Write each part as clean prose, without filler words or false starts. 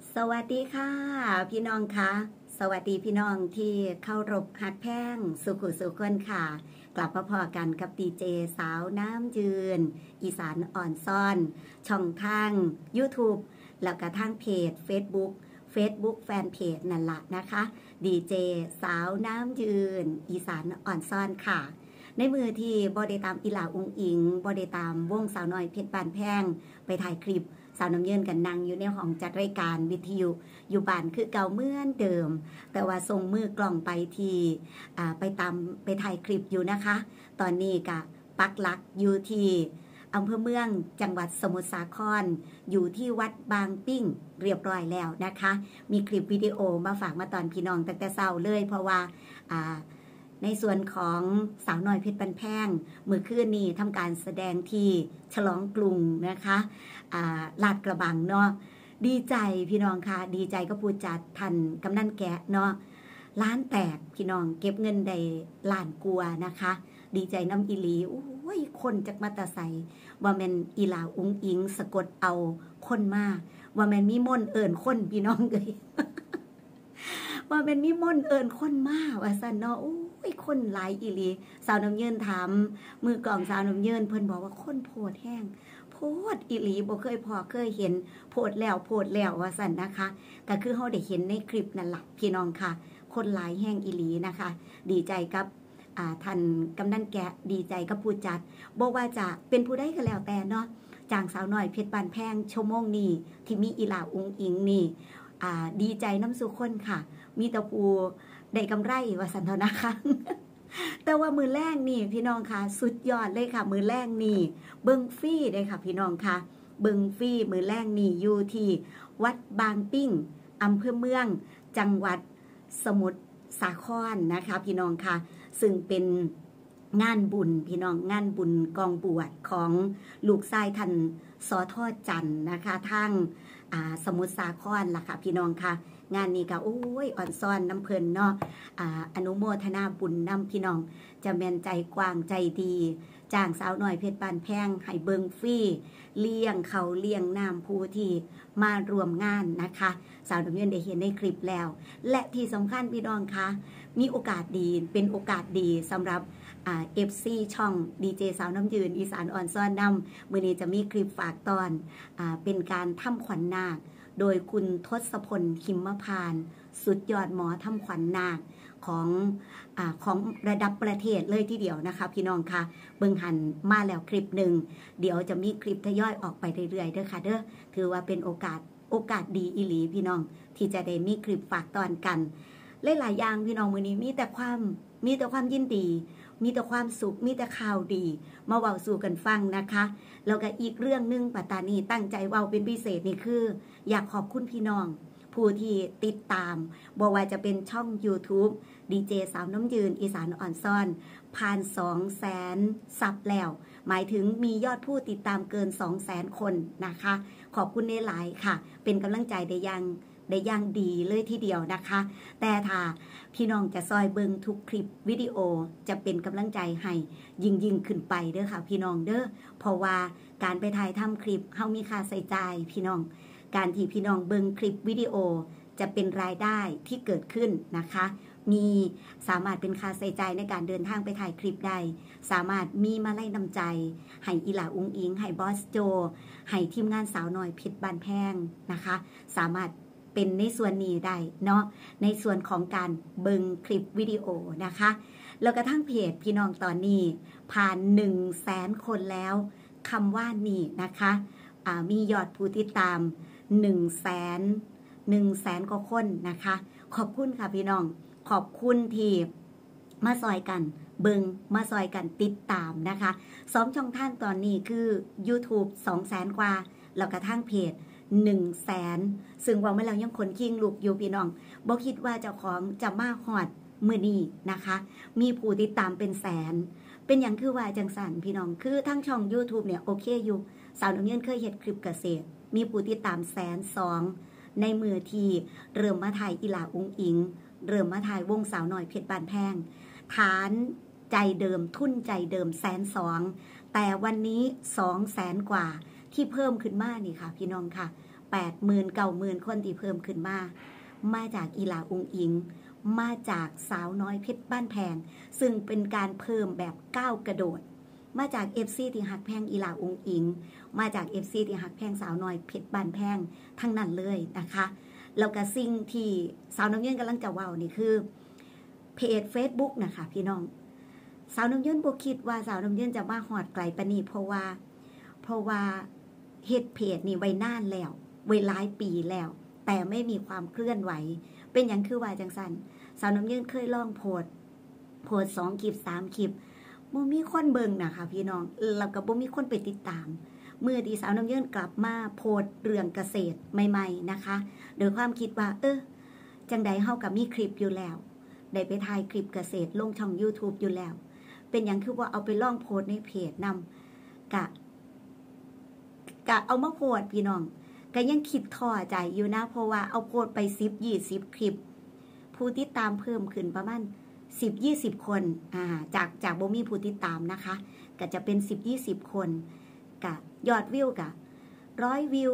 สวัสดีค่ะพี่น้องคะสวัสดีพี่น้องที่เข้ารบหักแพ่งสุขุสุขคนค่ะกลับมาพอกันกับดีเจสาวน้ำยืนอีสานอ่อนซ่อนช่องทาง YouTube แล้วก็ทางเพจ Facebook แฟนเพจนั่นละนะคะดีเจสาวน้ำยืนอีสานอ่อนซ่อนค่ะในมือที่บอได้ตามอีหลาอุงอิงบอได้ตามวงสาวน้อยเพชรบานแพงไปถ่ายคลิปสาวน้ำเยินกันนั่งอยู่ในห้องจัดรายการวิทยุอยู่บ้านคือเก่าเหมือนเดิมแต่ว่าส่งมือกล่องไปที่ไปถ่ายคลิปอยู่นะคะตอนนี้ก็ปักหลักอยู่ที่อำเภอเมืองจังหวัดสมุทรสาครอยู่ที่วัดบางปิ้งเรียบร้อยแล้วนะคะมีคลิปวิดีโอมาฝากมาตอนพี่น้องตั้งแต่เช้าเลยเพราะว่าในส่วนของสาวน้อยเพชรบานแพงเมื่อคืนนี้ทำการแสดงที่ฉลองกรุงนะคะลาดกระบังเนาะดีใจพี่น้องค่ะดีใจก็พูดจัดทันกำนันแกะเนาะล้านแตกพี่น้องเก็บเงินได้ล้านกลัวนะคะดีใจน้ำอีหลีโอ้ยคนจากมาตาใสว่าแมนอีลาอุ้งอิงสะกดเอาคนมาว่าแมนมีม่นเอิญคนพี่น้องเลย ว่าเป็นมีม่นเอิญคนมาว่าสันเนาะโอ้ยคนหลายอีหลีสาวน้ำเยินถามมือกล่องสาวน้ำเยินเพิ่นบอกว่าคนโพดแห้งโพดอีหลีบ่เคยพอเคยเห็นโพดแล้วว่าสันนะคะก็คือเฮาได้เห็นในคลิปนั่นแหละพี่น้องค่ะคนหลายแห้งอีหลีนะคะ ดีใจกับท่านกำนันแกะดีใจกับผู้จัดบอกว่าจะเป็นผู้ใดก็แล้วแต่เนาะจางสาวน้อยเพชรบานแพงชั่วโมงนี้ที่มีอีหลาอุงอิงนี่ดีใจน้ำสุคนค่ะมีตะปูได้กำไรว่าสันเถอะนะคะ แต่ว่ามือแรกนี่พี่น้องค่ะสุดยอดเลยค่ะมือแรกนี่เบิงฟี่เลยค่ะพี่น้องค่ะเบิงฟี่มือแรกนี่อยู่ที่วัดบางปิ้งอำเภอเมืองจังหวัดสมุทรสาครนะคะพี่น้องค่ะซึ่งเป็นงานบุญพี่น้องงานบุญกองบวชของลูกชายท่านสอทอจันทร์นะคะทางสมุทรสาครล่ะค่ะพี่น้องค่ะงานนี้ก็โอ้ยอ่อนซ้อนน้ำเพลินเนาะอนุโมทนาบุญนำพี่น้องจะแม่นใจกว้างใจดีจ้างสาวหน่อยเพชรบานแพงให้เบิงฟรีเลี้ยงเขาเลี้ยงน้ำผู้ที่มารวมงานนะคะสาวน้ำเงินได้เห็นในคลิปแล้วและที่สำคัญพี่น้องคะมีโอกาสดีเป็นโอกาสดีสำหรับFC ช่องดีเจสาวน้ำยืนอีสานอ่อนซ้อนนำมื้อนี้จะมีคลิปฝากตอนเป็นการทำขวัญนาคโดยคุณทศพลหิมพานต์สุดยอดหมอทำขวัญนาคของระดับประเทศเลยทีเดียวนะคะพี่น้องค่ะเบิ่งหันมาแล้วคลิปหนึ่งเดี๋ยวจะมีคลิปทยอยออกไปเรื่อยๆเด้อค่ะเด้อถือว่าเป็นโอกาสดีอีหลีพี่น้องที่จะได้มีคลิปฝากตอนกันหลายๆอย่างพี่น้องมื้อนี้มีแต่ความยินดีมีแต่ความสุขมีแต่ข่าวดีมาเว้าสู่กันฟังนะคะแล้วก็อีกเรื่องนึงปัตตานีตั้งใจเว้าเป็นพิเศษนี่คืออยากขอบคุณพี่น้องผู้ที่ติดตามบอกว่าจะเป็นช่อง YouTube ดีเจสาวน้ำยืนอีสานอ่อนซ่อนผ่าน 200,000 ซับแล้วหมายถึงมียอดผู้ติดตามเกิน 200,000 คนนะคะขอบคุณในหลายค่ะเป็นกำลังใจได้อย่างดีเลยทีเดียวนะคะแต่ถ้าพี่น้องจะซอยเบิงทุกคลิปวิดีโอจะเป็นกำลังใจให้ยิ่งขึ้นไปเด้อค่ะพี่น้องเด้อเพราะว่าการไปถ่ายทำคลิปเฮามีค่าใช้จ่ายพี่น้องการที่พี่น้องเบิงคลิปวิดีโอจะเป็นรายได้ที่เกิดขึ้นนะคะมีสามารถเป็นค่าใช้จ่ายในการเดินทางไปถ่ายคลิปได้สามารถมีมาไล่นำใจให้อีหลาอุงอิงให้บอสโจให้ทีมงานสาวน้อยเพชรบานแพงนะคะสามารถเป็นในส่วนนี้ได้เนาะในส่วนของการเบิงคลิปวิดีโอนะคะแล้วก็ทั้งเพจพี่น้องตอนนี้ผ่าน 100,000 คนแล้วคำว่านี่นะคะมียอดผู้ติดตาม 100,000 กว่าคนนะคะขอบคุณค่ะพี่น้องขอบคุณที่มาซอยกันเบิงมาซอยกันติดตามนะคะ2 ช่องทางตอนนี้คือ YouTube 200,000 กว่าแล้วก็ทางเพจ100,000 ซึ่งว่าเมื่อเรายังคนคิงลูกอยู่พี่น้องบ่คิดว่าเจ้าของจะมาฮอดมื้อนี้นะคะมีผู้ติดตามเป็นแสนเป็นอย่างคือว่าจังสันพี่น้องคือทั้งช่อง YouTube เนี่ยโอเคอยู่สาวน้ำเงินเคยเฮ็ดคลิปเกษตรมีผู้ติดตาม102,000ในมือที่เริ่มมาถ่ายอีหลาอุงอิงเริ่มมาถ่ายวงสาวน้อยเพชรบานแพงฐานใจเดิมทุนใจเดิม102,000แต่วันนี้200,000 กว่าที่เพิ่มขึ้นมานี่ค่ะพี่น้องค่ะ 80,000 90,000 คนที่เพิ่มขึ้นมาจากอีหลาอุงอิงมาจากสาวน้อยเพชรบ้านแพงซึ่งเป็นการเพิ่มแบบก้าวกระโดดมาจาก FC ที่หักแพงอีหลาอุงอิงมาจาก FC ที่หักแพงสาวน้อยเพชรบ้านแพงทั้งนั้นเลยนะคะแล้วก็สิ่งที่สาวน้ำเย็นกำลังจะเว้านี่คือเพจ Facebook นะคะพี่น้องสาวน้ำเย็นบ่คิดว่าสาวน้ำเย็นจะมาฮอดไกลปานนี้เพราะว่าเฮ็ดเพจนี่ไว้นานแล้วไว้หลายปีแล้วแต่ไม่มีความเคลื่อนไหวเป็นอย่างคือว่าจังสันสาวน้ำเย็นเคยลองโพส2 คลิป 3 คลิปบ่มีคนเบิ่งนะคะพี่น้องแล้วก็บ่มีคนไปติดตามเมื่อที่สาวน้ำเย็นกลับมาโพสเรื่องเกษตรใหม่ๆนะคะโดยความคิดว่าจังใดเฮาก็มีคลิปอยู่แล้วได้ไปถ่ายคลิปเกษตรลงช่อง YouTube อยู่แล้วเป็นอย่างคือว่าเอาไปลองโพสในเพจนำกะเอามาโพสพี่น้องก็ยังคิดท้อใจอยู่นะเพราะว่าเอาโพสไป10-20 คลิปผู้ติดตามเพิ่มขึ้นประมาณ10-20 คนจากบ่มีผู้ติดตามนะคะก็จะเป็น10-20 คนกะยอดวิวกะ100 วิว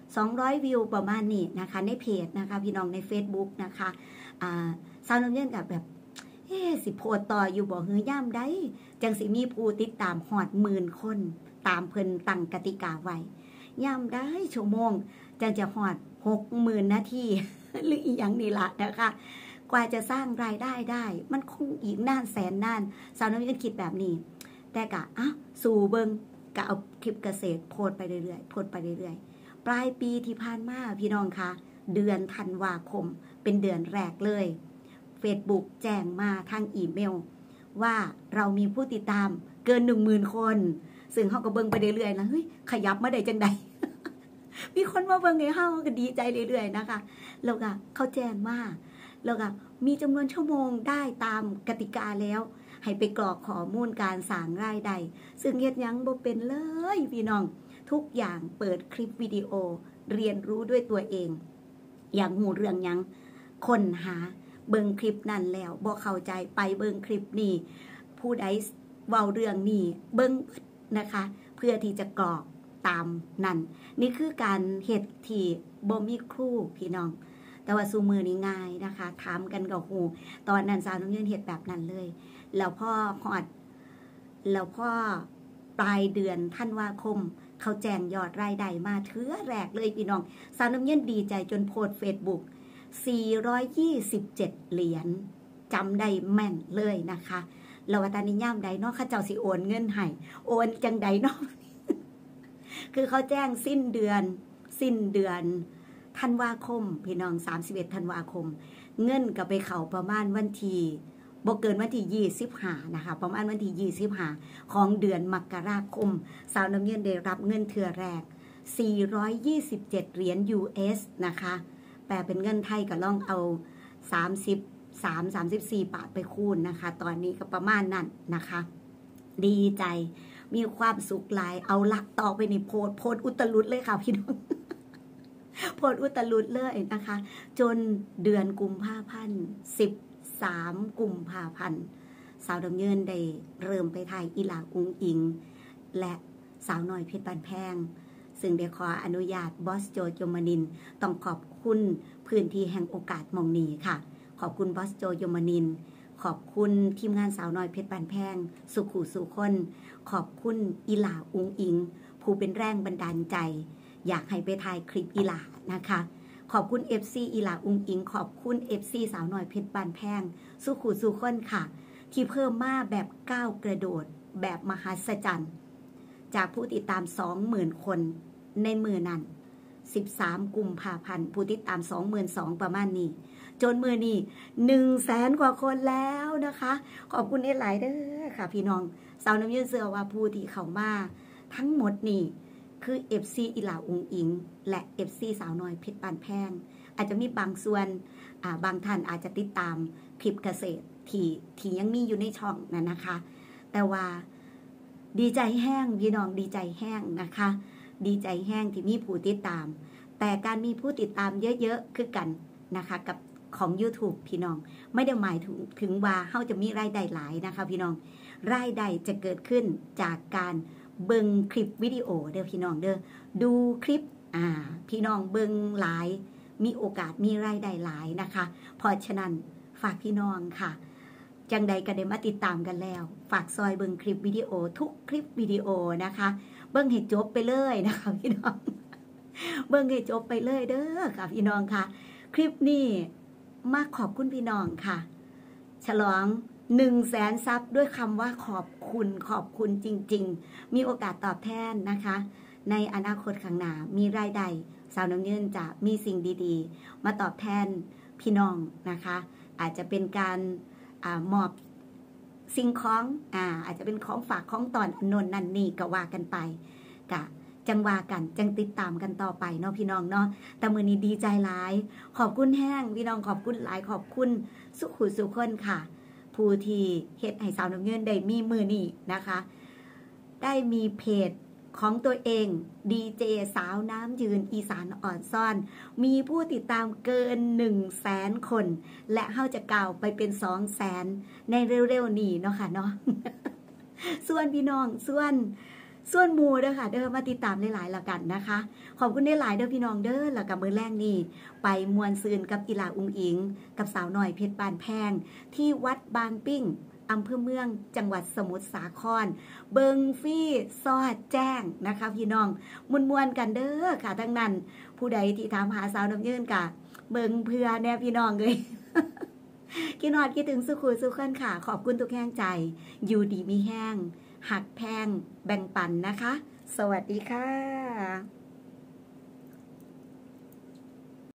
200 วิวประมาณนี้นะคะในเพจนะคะพี่น้องใน Facebook นะคะซาวน้ำเย็นกับแบบสิโพสต่ออยู่บ่หือย่ามได้จังสิมีผู้ติดตามฮอด10,000 คนตามเพิ่นตั้งกติกาไว้ย่ามได้ชั่วโมงจะฮอด 60,000 นาทีหรืออีหยังนี่ล่ะนะคะกว่าจะสร้างรายได้ได้มันคงอีกนานแสนนานสาวน้ำเย็นคิดแบบนี้แต่กะสู่เบิ่งกะเอาคลิปเกษตรโพสไปเรื่อยๆปลายปีที่ผ่านมาพี่น้องคะเดือนธันวาคมเป็นเดือนแรกเลย Facebook แจ้งมาทางอีเมลว่าเรามีผู้ติดตามเกิน 10,000 คนซึ่งเฮาก็เบิ่งไปเรื่อยๆนะเฮ้ยขยับมาได้จังได๋ มีคนมาเบิ่งให้เฮาก็ดีใจเรื่อยๆนะคะแล้วก็เขาแจ้งมาแล้วก็มีจำนวนชั่วโมงได้ตามกติกาแล้วให้ไปกรอกข้อมูลการสร้างรายได้ซึ่งเฮ็ดหยังบ่เป็นเลยพี่น้องทุกอย่างเปิดคลิปวิดีโอเรียนรู้ด้วยตัวเองอย่างหูเรื่องหยังค้นหาเบิ่งคลิปนั่นแล้วบ่เข้าใจไปเบิ่งคลิปนี้ผู้ใดเว้าเรื่องนี้เบิ่งนะคะเพื่อที่จะกรอกตามนั่นนี่คือการเฮ็ดที่บ่มีครูพี่น้องแต่ว่าสู่มือนี้ง่ายนะคะถามกันกับหูตอนนั้นสาวน้ำเย็นเฮ็ดแบบนั้นเลยแล้วพอปลายเดือนธันวาคมเขาแจ้งยอดรายได้มาเทื่อแรกเลยพี่น้องสาวน้ำเย็นดีใจจนโพสต์ Facebook 427 เหรียญจำได้แม่นเลยนะคะแล้วว่าตอนนี้ย่ามใดเนาะเขาเจ้าสิโอนเงินให้โอนจังใดเนาะ คือเขาแจ้งสิ้นเดือนธันวาคมพี่น้อง31 ธันวาคมเงินก็ไปเข้าประมาณวันที่บ่เกินวันที่25นะคะประมาณวันที่25ของเดือนมกราคมสาวน้ำเย็นได้รับเงินเทื่อแรก427 เหรียญ US นะคะแปลเป็นเงินไทยก็ลองเอา34 บาทไปคูณนะคะตอนนี้ก็ประมาณนั้นนะคะดีใจมีความสุขหลายเอาละต่อไปในโพสอุตลุดเลยค่ะพี่น้อง โพสอุตลุดเลยนะคะจนเดือนกุมภาพันธ์13 กุมภาพันธ์สาวดำเนินได้เริ่มไปถ่ายอีหลาอุงอิงและสาวน้อยเพชรบ้านแพงซึ่งได้ขออนุญาตบอสโจโยมานินต้องขอบคุณพื้นที่แห่งโอกาสมองนี้ค่ะขอบคุณบอสโจโยมานินขอบคุณทีมงานสาวน้อยเพชรบ้านแพงสุขุสุคนขอบคุณอีหลาอุงอิงผู้เป็นแรงบันดาลใจอยากให้ไปถ่ายคลิปอีหลานะคะขอบคุณ FC อีหลาอุงอิงขอบคุณ FC สาวน้อยเพชรบ้านแพงสุขุสุคนค่ะที่เพิ่มมาแบบก้าวกระโดดแบบมหัศจรรย์จากผู้ติดตาม 20,000 คนในมือนั้น13 กุมภาพันธ์ผู้ติดตาม 22,000 ประมาณนี้จนมือนี้ 100,000 กว่าคนแล้วนะคะขอบคุณหลายเด้อค่ะพี่น้องสาวน้ำเย็นเชื่อว่าผู้ที่เข้ามาทั้งหมดนี่คือ FC อีหลาอุงอิงและ FC สาวน้อยเพชรบ้านแพงอาจจะมีบางส่วนบางท่านอาจจะติดตามคลิปเกษตรที่ยังมีอยู่ในช่องนั่นนะคะแต่ว่าดีใจแห้งพี่น้องดีใจแห้งนะคะดีใจแห้งที่มีผู้ติดตามแต่การมีผู้ติดตามเยอะๆคือกันนะคะกับของ YouTube พี่น้องไม่ได้หมายถึงว่าเฮาจะมีรายได้หลายนะคะพี่น้องรายได้จะเกิดขึ้นจากการเบิ่งคลิปวิดีโอเด้อพี่น้องเด้อดูคลิปพี่น้องเบิ่งหลายมีโอกาสมีรายได้หลายนะคะเพราะฉะนั้นฝากพี่น้องค่ะจังใดก็ได้มาติดตามกันแล้วฝากซอยเบิ่งคลิปวิดีโอทุกคลิปวิดีโอนะคะเบิ่งให้จบไปเลยนะคะพี่น้องเบิ่งให้จบไปเลยเด้อค่ะพี่น้องค่ะคลิปนี้มาขอบคุณพี่น้องค่ะฉลอง100,000 ซับด้วยคำว่าขอบคุณจริงๆมีโอกาสตอบแทนนะคะในอนาคตข้างหน้ามีรายได้สาวน้ำเงินจะมีสิ่งดีๆมาตอบแทนพี่น้องนะคะอาจจะเป็นการมอบสิ่งของอาจจะเป็นของฝากของตอนนนนั่นนี่ก็ว่ากันไปกะจังว่ากันจังติดตามกันต่อไปเนาะพี่น้องเนาะแต่มื้อนี้ดีใจหลายขอบคุณแห้งพี่น้องขอบคุณหลายขอบคุณสุขุสุขคนค่ะผู้ที่เฮ็ดให้สาวน้ำเงินได้มีมื้อนี้นะคะได้มีเพจของตัวเองดีเจสาวน้ำยืนอีสานอ่อนซ่อนมีผู้ติดตามเกิน100,000 คนและเฮาจะก้าวไปเป็น200,000ในเร็วๆนี้เนาะค่ะเนาะ ส่วนพี่น้องส่วนหมู่เด้อค่ะเด้อมาติดตามหลายๆแล้วกันนะคะขอบคุณได้หลายเด้อพี่น้องเด้อแล้วกับมื้อแรกนี่ไปมวนซืนกับอีหลาอุงอิงกับสาวหน่อยเพชรบานแพงที่วัดบางปิ้งอำเภอเมืองจังหวัดสมุทรสาครเบิงฟี่ซอดแจ้งนะคะพี่น้องมวนกันเด้อค่ะทั้งนั้นผู้ใดที่ถามหาสาวน้ำยืนกะเบิงเพื่อแน่พี่น้องเลย คิดฮอดคิดถึงสุขุสุขคนค่ะขอบคุณทุกแห่งใจอยู่ดีมีแห้งหักแพงแบ่งปันนะคะสวัสดีค่ะ